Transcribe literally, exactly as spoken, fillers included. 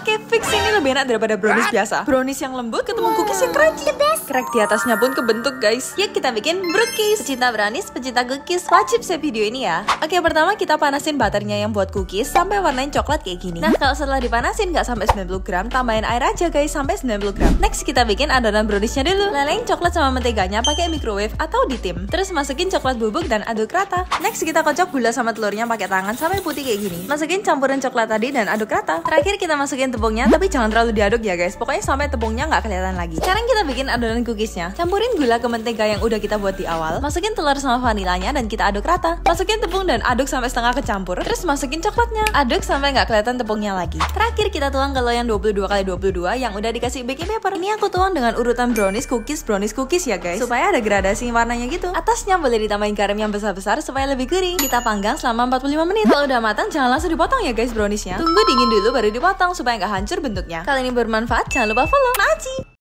Oke, fix ini lebih enak daripada brownies biasa. Brownies yang lembut ketemu cookies yang crunchy. Crack di atasnya pun kebentuk, guys. Yuk kita bikin brookies. Pecinta brownies, pecinta cookies, wajib save video ini ya. Oke, pertama kita panasin butternya yang buat cookies sampai warnanya coklat kayak gini. Nah, kalau setelah dipanasin nggak sampai sembilan puluh gram, tambahin air aja guys sampai sembilan puluh gram. Next kita bikin adonan browniesnya dulu. Lelehin coklat sama menteganya pakai microwave atau di tim. Terus masukin coklat bubuk dan aduk rata. Next kita kocok gula sama telurnya pakai tangan sampai putih kayak gini. Masukin campuran coklat tadi dan aduk rata. Terakhir kita masukin tepungnya, tapi jangan terlalu diaduk ya guys. Pokoknya sampai tepungnya nggak kelihatan lagi. Sekarang kita bikin adonan cookiesnya. Campurin gula ke mentega yang udah kita buat di awal. Masukin telur sama vanilanya dan kita aduk rata. Masukin tepung dan aduk sampai setengah kecampur. Terus masukin coklatnya. Aduk sampai nggak kelihatan tepungnya lagi. Terakhir kita tuang ke loyang dua puluh dua kali dua puluh dua yang udah dikasih baking paper. Ini aku tuang dengan urutan brownies, cookies, brownies, cookies ya guys. Supaya ada gradasi warnanya gitu. Atasnya boleh ditambahin garam yang besar-besar supaya lebih gurih. Kita panggang selama empat puluh lima menit. Kalau udah matang jangan langsung dipotong ya guys browniesnya. Tunggu dingin dulu baru dipotong supaya nggak hancur bentuknya. Kalau ini bermanfaat jangan lupa follow. Maci!